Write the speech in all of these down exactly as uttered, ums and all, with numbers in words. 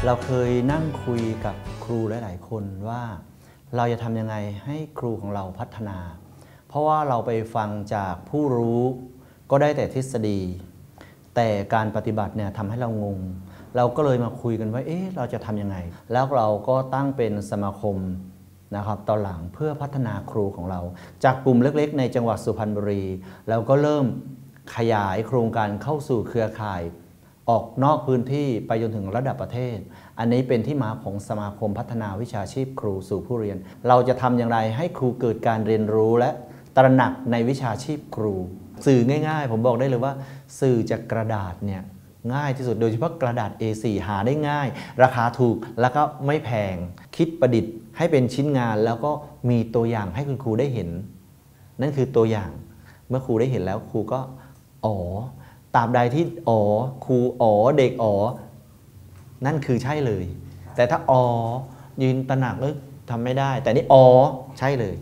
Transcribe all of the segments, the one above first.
เราเคยนั่งคุยกับครูหลายๆคนว่าเราจะทำยังไงให้ครูของเราพัฒนาเพราะว่าเราไปฟังจากผู้รู้ก็ได้แต่ทฤษฎีแต่การปฏิบัติเนี่ยทำให้เรางงเราก็เลยมาคุยกันว่าเอ๊ะเราจะทำยังไงแล้วเราก็ตั้งเป็นสมาคมนะครับตอนหลังเพื่อพัฒนาครูของเราจากกลุ่มเล็กๆในจังหวัดสุพรรณบุรีเราก็เริ่มขยายโครงการเข้าสู่เครือข่ายออกนอกพื้นที่ไปจนถึงระดับประเทศอันนี้เป็นที่มาของสมาคมพัฒนาวิชาชีพครูสู่ผู้เรียนเราจะทำอย่างไรให้ครูเกิดการเรียนรู้และตระหนักในวิชาชีพครูสื่อง่ายๆผมบอกได้เลยว่าสื่อจากกระดาษเนี่ยง่ายที่สุดโดยเฉพาะกระดาษ เอ โฟร์ หาได้ง่ายราคาถูกแล้วก็ไม่แพงคิดประดิษฐ์ให้เป็นชิ้นงานแล้วก็มีตัวอย่างให้คุณครูได้เห็นนั่นคือตัวอย่างเมื่อครูได้เห็นแล้วครูก็อ๋อตราบใดที่อ๋อครูอ๋อเด็กอ๋อนั่นคือใช่เลยแต่ถ้าอ๋อยืนตระหนักเออทำไม่ได้แต่นี่อ๋อใช่เลย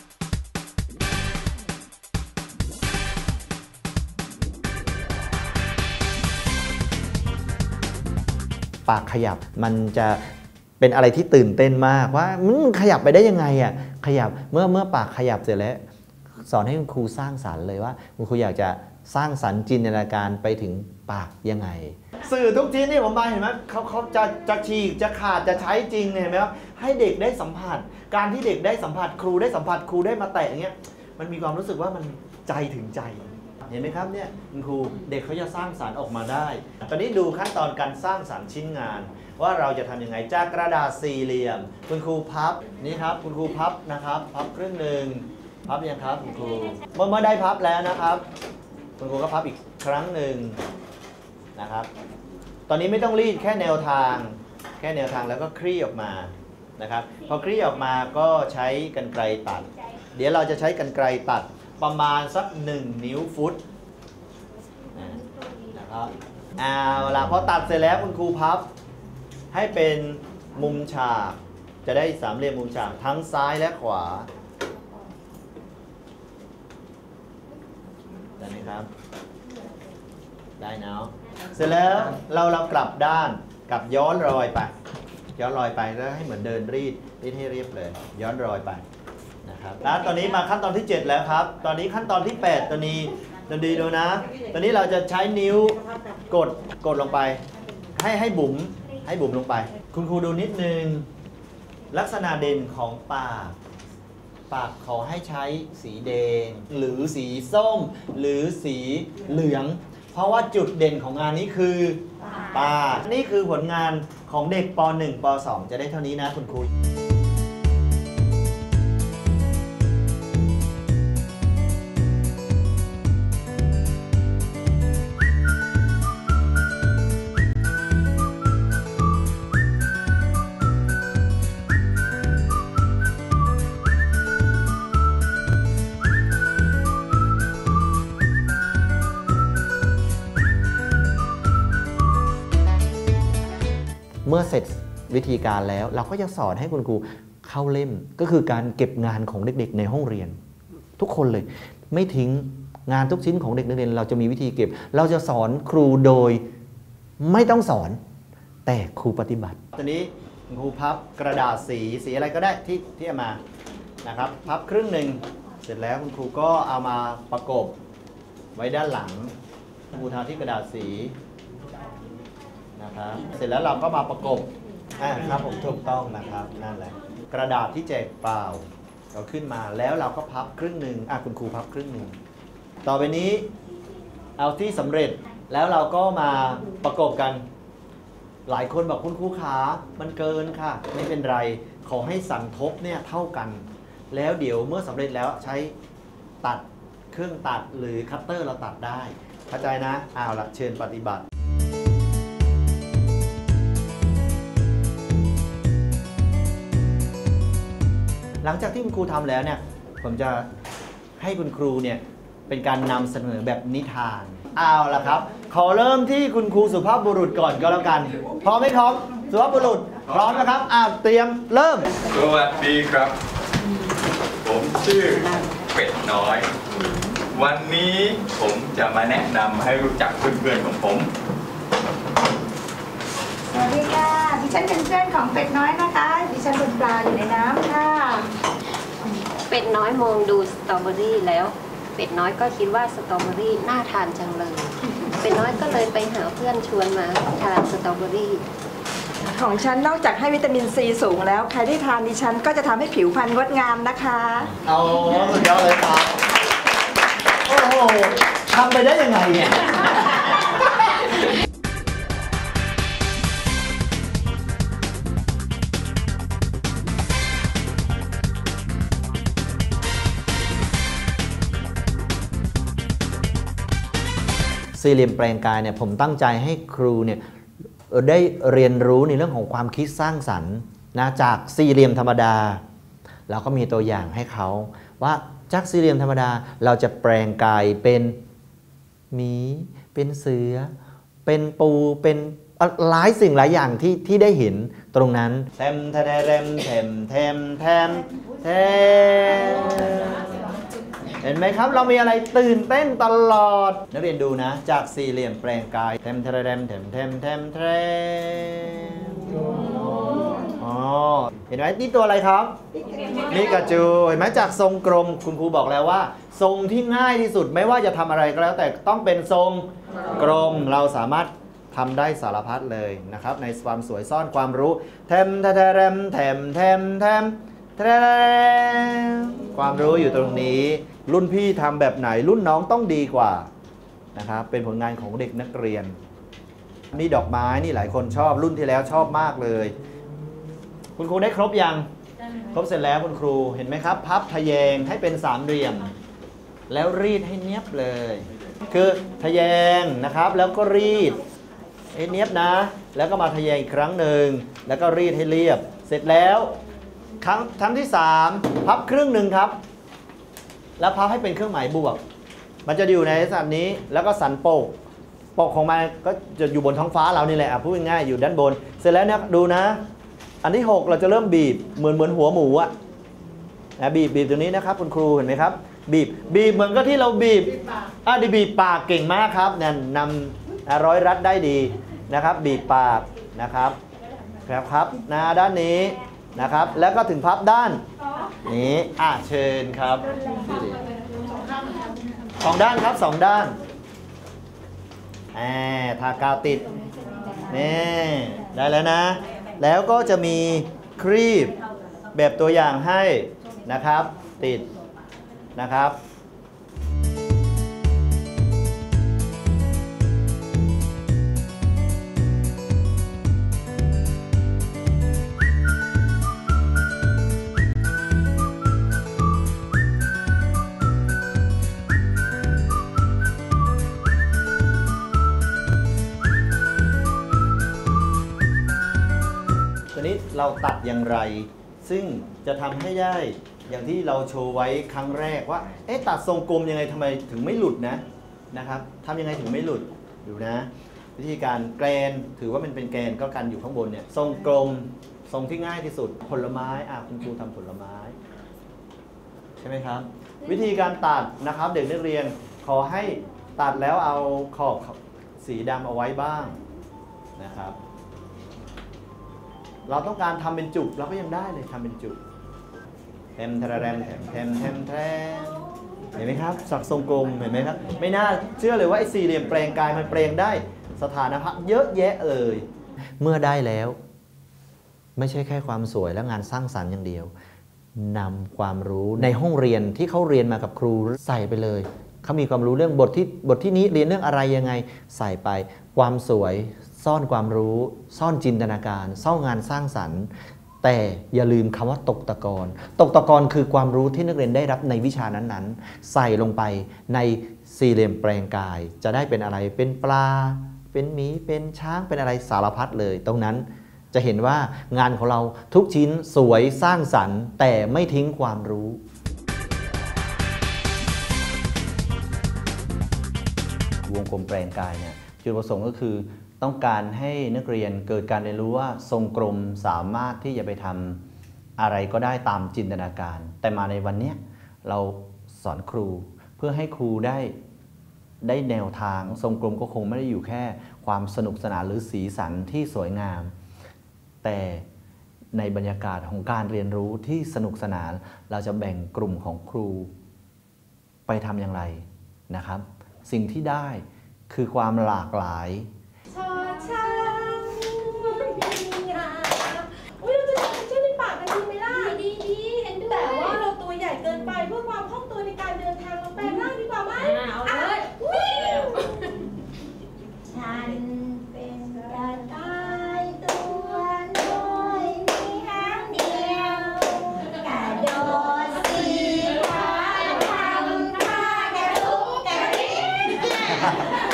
ปากขยับมันจะเป็นอะไรที่ตื่นเต้นมากว่ามันขยับไปได้ยังไงอ่ะขยับเมื่อเมื่อปากขยับเสร็จแล้วสอนให้คุณครูสร้างสรรค์เลยว่าคุณครูอยากจะสร้างสรรค์จินตนาการไปถึงปากยังไงสื่อทุกชิ้นที่ผมมาเห็นไหมเขาเขาจะจะฉีกจะขาดจะใช้จริงเห็นไหมครับให้เด็กได้สัมผัสการที่เด็กได้สัมผัสครูได้สัมผัสครูได้มาแตะอย่างเงี้ยมันมีความรู้สึกว่ามันใจถึงใจเห็นไหมครับเนี่ยคุณครูเด็กเขาจะสร้างสรรค์ออกมาได้ตอนนี้ดูขั้นตอนการสร้างสรรค์ชิ้นงานว่าเราจะทำยังไงจากกระดาษสี่เหลี่ยมคุณครูพับนี่ครับคุณครูพับนะครับพับครึ่งหนึ่งพับยังครับคุณครูเมื่อเมื่อได้พับแล้วนะครับคุณครูก็พับอีกครั้งหนึ่งนะครับตอนนี้ไม่ต้องรีดแค่แนวทางแค่แนวทางแล้วก็คลี่ออกมานะครับพอคลี่ออกมาก็ใช้กรรไกรตัดเดี๋ยวเราจะใช้กรรไกรตัดประมาณสักหนึ่งนิ้วฟุตนะครับเอาล่ะพอตัดเสร็จแล้วคุณครูพับให้เป็นมุมฉากจะได้สามเหลี่ยมมุมฉากทั้งซ้ายและขวาได้ไหมครับได้เนาะเสร็จแล้วเราเรากลับด้านกลับย้อนรอยไปย้อนรอยไปแล้วให้เหมือนเดินรีดรีดให้เรียบเลยย้อนรอยไปนะครับแล้วตอนนี้มาขั้นตอนที่เจ็ดแล้วครับตอนนี้ขั้นตอนที่แปดตอนนี้ตอนดีดูนะตอนนี้เราจะใช้นิ้วกดกดลงไปให้ให้บุ๋มให้บุ๋มลงไปคุณครูดูนิดนึงลักษณะเด่นของปากปากขอให้ใช้สีแดงหรือสีส้มหรือสีเหลืองเพราะว่าจุดเด่นของงานนี้คือปากนี่คือผลงานของเด็กป หนึ่ง ป สอง จะได้เท่านี้นะคุณครูเมื่อเสร็จวิธีการแล้วเราก็จะสอนให้คุณครูเข้าเล่มก็คือการเก็บงานของเด็กๆในห้องเรียนทุกคนเลยไม่ทิ้งงานทุกชิ้นของเด็กนักเรียนเราจะมีวิธีเก็บเราจะสอนครูโดยไม่ต้องสอนแต่ครูปฏิบัติตอนนี้คุณครูพับกระดาษสีสีอะไรก็ได้ที่ที่เอามานะครับพับครึ่งหนึ่งเสร็จแล้วคุณครูก็เอามาประกบไว้ด้านหลังคุณครูทาที่กระดาษสีนะครับเสร็จแล้วเราก็มาประกบอ่าครับผมถูกต้องนะครับนั่นแหละกระดาษที่แจกเปล่าเราขึ้นมาแล้วเราก็พับครึ่งหนึ่งอ่ะคุณครูพับครึ่งหนึ่งต่อไปนี้เอาที่สำเร็จแล้วเราก็มาประกบกันหลายคนบอกคุณครูขามันเกินค่ะไม่เป็นไรขอให้สันทบเนี่ยเท่ากันแล้วเดี๋ยวเมื่อสำเร็จแล้วใช้ตัดเครื่องตัดหรือคัตเตอร์เราตัดได้เข้าใจนะเอาละเชิญปฏิบัติหลังจากที่คุณครูทำแล้วเนี่ยผมจะให้คุณครูเนี่ยเป็นการนำเสนอแบบนิทานเอาละครับขอเริ่มที่คุณครูสุภาพบุรุษก่อนก็แล้วกันพร้อมไหมครับสุภาพบุรุษพร้อมนะครับอ่าเตรียมเริ่มสวัสดีครับผมชื่อเป็ดน้อยวันนี้ผมจะมาแนะนำให้รู้จักเพื่อนๆของผมสวัสดีค่ะดิฉันเป็นเพื่อนของเป็ดน้อยนะคะดิฉันเป็นปลาอยู่ในน้ำค่ะเป็ดน้อยมองดูสตรอเบอรี่แล้วเป็ดน้อยก็คิดว่าสตรอเบอรี่น่าทานจังเลยเป็ดน้อยก็เลยไปหาเพื่อนชวนมาทานสตรอเบอรี่ของฉันนอกจากให้วิตามินซีสูงแล้วใครที่ทานดิฉันก็จะทำให้ผิวพรรณงดงามนะคะเอาสุดยอดเลยครับโอ้โหทำไปได้ยังไงเนี่ยสี่เหลี่ยมแปลงกายเนี่ยผมตั้งใจให้ครูเนี่ยได้เรียนรู้ในเรื่องของความคิดสร้างสรรค์นะจากสี่เหลี่ยมธรรมดาแล้วก็มีตัวอย่างให้เขาว่าจากสี่เหลี่ยมธรรมดาเราจะแปลงกายเป็นหมีเป็นเสือเป็นปูเป็นหลายสิ่งหลายอย่างที่ที่ได้เห็นตรงนั้นแทมแทมแทมแทมแทมแทมเห็นไหมครับเรามีอะไรตื่นเต้นตลอดนักเรียนดูนะจากสี่เหลี่ยมแปลงกายแทมแทมแทมแทมแทมแทมอ๋อเห็นไหมนี่ตัวอะไรครับนี่กระจูเห็นไหมจากทรงกลมคุณครูบอกแล้วว่าทรงที่ง่ายที่สุดไม่ว่าจะทำอะไรก็แล้วแต่ต้องเป็นทรงกลมเราสามารถทำได้สารพัดเลยนะครับในความสวยซ่อนความรู้แทมแทมแทมแทมแทมแทมความรู้อยู่ตรงนี้รุ่นพี่ทำแบบไหนรุ่นน้องต้องดีกว่านะครับเป็นผลงานของเด็กนักเรียนนี่ดอกไม้นี่หลายคนชอบรุ่นที่แล้วชอบมากเลยคุณครูได้ครบยังครบเสร็จแล้วคุณครูเห็นไหมครับพับทะแยงให้เป็นสามเหลี่ยมแล้วรีดให้เนียบเลยคือทะแยงนะครับแล้วก็รีดให้เนียบนะแล้วก็มาทะแยงอีกครั้งหนึ่งแล้วก็รีดให้เรียบเสร็จแล้วครั้งครั้งที่สามพับครึ่งหนึ่งครับแล้วพับให้เป็นเครื่องหมายบวกมันจะอยู่ในสันนี้แล้วก็สันโปกปกของมันก็จะอยู่บนท้องฟ้าเรานี่แหละพูดง่ายๆอยู่ด้านบนเสร็จแล้วเนี่ยดูนะอันที่หกเราจะเริ่มบีบเหมือนเหมือนหัวหมูอะนะบีบบีบตรงนี้นะครับคุณครูเห็นไหมครับบีบบีบเหมือนกับที่เราบีบอ่ะดีบีบปากเก่งมากครับเนี่ยนำร้อยรัดได้ดีนะครับบีบปากนะครับครับครับนะด้านนี้นะครับแล้วก็ถึงพับด้านนี้อ่ะเชิญครับสองด้านครับสองด้านแหมทากาวติดนี่ได้แล้วนะแล้วก็จะมีครีบแบบตัวอย่างให้นะครับติดนะครับ นี้เราตัดอย่างไรซึ่งจะทำให้ได้อย่างที่เราโชว์ไว้ครั้งแรกว่าเอ๊ะตัดทรงกลมยังไงทำไมถึงไม่หลุดนะนะครับทำยังไงถึงไม่หลุดดูนะวิธีการแกนถือว่ามันเป็นแกนก็กันอยู่ข้างบนเนี่ยทรงกลมทรงที่ง่ายที่สุดผลไม้อ่ะคุณครูทำผลไม้ใช่ไหมครับวิธีการตัดนะครับเด็กนักเรียนขอให้ตัดแล้วเอาขอบสีดำเอาไว้บ้างนะครับเราต้องการทำเป็นจุกเราก็ยังได้เลยทำเป็นจุกแทมแทมแทมแทมแทมแทมเห็นไหมครับสักทรงกลมเห็นไหมครับไม่น่าเชื่อเลยว่าไอ้สี่เหลี่ยมแปลงกายมันแปลงได้สถานะเยอะแยะเลยเมื่อได้แล้วไม่ใช่แค่ความสวยและงานสร้างสรรค์อย่างเดียวนำความรู้ในห้องเรียนที่เขาเรียนมากับครูใส่ไปเลยเขามีความรู้เรื่องบทที่บทที่นี้เรียนเรื่องอะไรยังไงใส่ไปความสวยซ่อนความรู้ซ่อนจินตนาการซ่อนงานสร้างสรรค์แต่อย่าลืมคำว่าตกตะกอนตกตะกอนคือความรู้ที่นักเรียนได้รับในวิชานั้นๆใส่ลงไปในสี่เหลี่ยมแปลงกายจะได้เป็นอะไรเป็นปลาเป็นหมีเป็นช้างเป็นอะไรสารพัดเลยตรงนั้นจะเห็นว่างานของเราทุกชิ้นสวยสร้างสรรค์แต่ไม่ทิ้งความรู้วงกลมแปลงกายเนี่ยจุดประสงค์ก็คือต้องการให้นักเรียนเกิดการเรียนรู้ว่าทรงกลมสามารถที่จะไปทำอะไรก็ได้ตามจินตนาการแต่มาในวันนี้เราสอนครูเพื่อให้ครูได้ได้แนวทางทรงกลมก็คงไม่ได้อยู่แค่ความสนุกสนานหรือสีสันที่สวยงามแต่ในบรรยากาศของการเรียนรู้ที่สนุกสนานเราจะแบ่งกลุ่มของครูไปทำอย่างไรนะครับ สิ่งที่ได้คือความหลากหลายชอช้างมีงามอุ้ยเราจะทำเช่นในป่ากันดีไหมล่ะดีดีเห็นด้วยแต่ว่าเราตัวใหญ่เกินไปเพื่อความคล่องตัวในการเดินทางเราแปลงร่างดีกว่าไหมเอาเลยวิ่งฉันเป็นกระต่ายตัวน้อยมีหางเดียวกระโดดสี่ขาทำท่ากระลุกกระดิก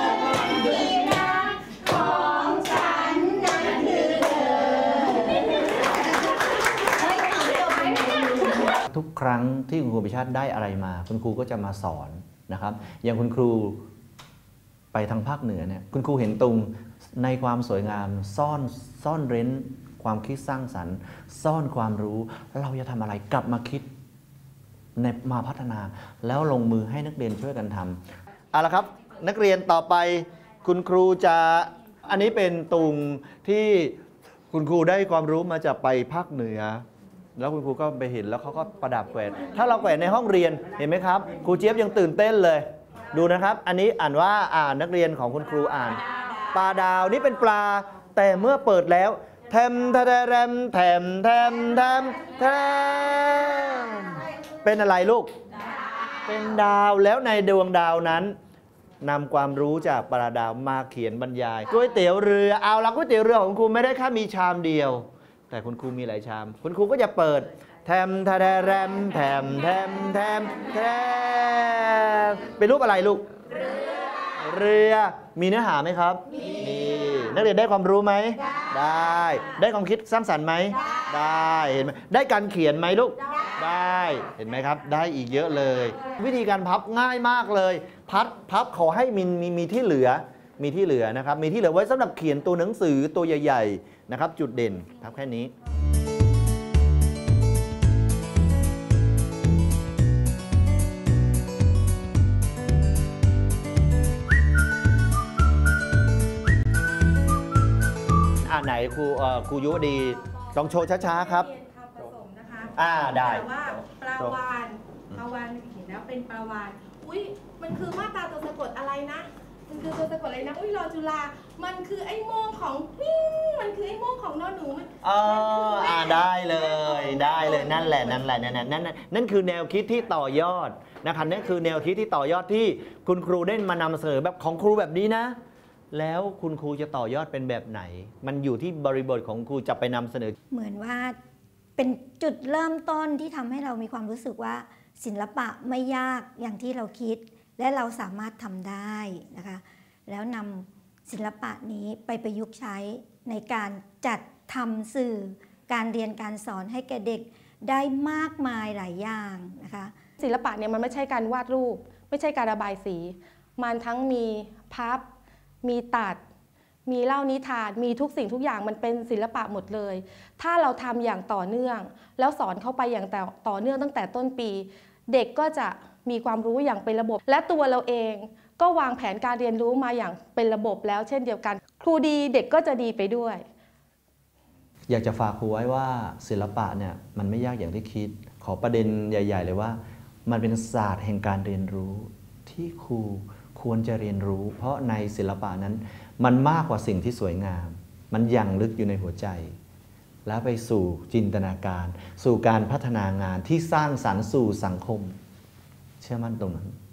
ทุกครั้งที่คุณครูปิชาติได้อะไรมาคุณครูก็จะมาสอนนะครับอย่างคุณครูไปทางภาคเหนือเนี่ยคุณครูเห็นตรงในความสวยงามซ่อนซ่อนเร้นความคิดสร้างสรรค์ ซ่อนความรู้เราจะทำอะไรกลับมาคิดในมาพัฒนาแล้วลงมือให้นักเรียนช่วยกันทำเอาละครับนักเรียนต่อไปคุณครูจะอันนี้เป็นตุงที่คุณครูได้ความรู้มาจากไปภาคเหนือแล้วคุณครูก็ไปเห็นแล้วเขาก็ประดับแขวนถ้าเราแขวนในห้องเรียนเห็นไหมครับครูเจี๊ยบยังตื่นเต้นเลยดูนะครับอันนี้อ่านว่าอ่านนักเรียนของคุณครูอ่านปลาดาวนี่เป็นปลาแต่เมื่อเปิดแล้วแทมทะแรมแถมแทมแทมแทมเป็นอะไรลูกเป็นดาวแล้วในดวงดาวนั้นนำความรู้จากปลาดาวมาเขียนบรรยายก๋วยเตี๋ยวเรือเอาละก๋วยเตี๋ยวเรือของครูไม่ได้แค่มีชามเดียวแต่คุณครูมีหลายชามคุณครูก็จะเปิดแทมทะแรมแถมแทมแทมแทมเป็นรูปอะไรลูกเรือมีเนื้อหาไหมครับมีนักเรียนได้ความรู้ไหมได้ได้ความคิดสร้างสรรค์ไหมได้เห็นไหมได้การเขียนไหมลูกได้เห็นไหมครับได้อีกเยอะเลยวิธีการพับง่ายมากเลยพับพับขอให้มีมีมีที่เหลือมีที่เหลือนะครับมีที่เหลือไว้สำหรับเขียนตัวหนังสือตัวใหญ่ๆนะครับจุดเด่นพับแค่นี้อ่าไหนครูเอ่อครูยุวดีลองโชว์ช้าๆครับผสมนะคะอ่าได้แต่ว่าปลาวานปลาวานเห็นแล้วเป็นปลาวานอุ้ยมันคือมาตราตัวสะกดอะไรนะมันคือตัวสะกดอะไรนะอุ้ยรอจุฬามันคือไอ้โม่งของปิ้งมันคือไอ้โม่งของนอนหนูมันเอออ่าได้เลยได้เลยนั่นแหละนั่นแหละนั่นนั่นนั่นนั่นคือแนวคิดที่ต่อยอดนะครับนั่นคือแนวคิดที่ต่อยอดที่คุณครูได้มานำเสนอแบบของครูแบบนี้นะแล้วคุณครูจะต่อยอดเป็นแบบไหนมันอยู่ที่บริบทของครูจะไปนำเสนอเหมือนว่าเป็นจุดเริ่มต้นที่ทำให้เรามีความรู้สึกว่าศิลปะไม่ยากอย่างที่เราคิดและเราสามารถทำได้นะคะแล้วนำศิลปะนี้ไปประยุกต์ใช้ในการจัดทำสื่อการเรียนการสอนให้แก่เด็กได้มากมายหลายอย่างนะคะศิลปะเนี่ยมันไม่ใช่การวาดรูปไม่ใช่การระบายสีมันทั้งมีพับมีตัดมีเล่านิทานมีทุกสิ่งทุกอย่างมันเป็นศิลปะหมดเลยถ้าเราทำอย่างต่อเนื่องแล้วสอนเข้าไปอย่างต่อเนื่องตั้งแต่ต้นปีเด็กก็จะมีความรู้อย่างเป็นระบบและตัวเราเองก็วางแผนการเรียนรู้มาอย่างเป็นระบบแล้วเช่นเดียวกันครูดีเด็กก็จะดีไปด้วยอยากจะฝากครูไว้ว่าศิลปะเนี่ยมันไม่ยากอย่างที่คิดขอประเด็นใหญ่ๆเลยว่ามันเป็นศาสตร์แห่งการเรียนรู้ที่ครูควรจะเรียนรู้เพราะในศิลปะนั้นมันมากกว่าสิ่งที่สวยงามมันยังลึกอยู่ในหัวใจแล้วไปสู่จินตนาการสู่การพัฒนางานที่สร้างสรรค์สู่สังคมเชื่อมั่นตรงนั้น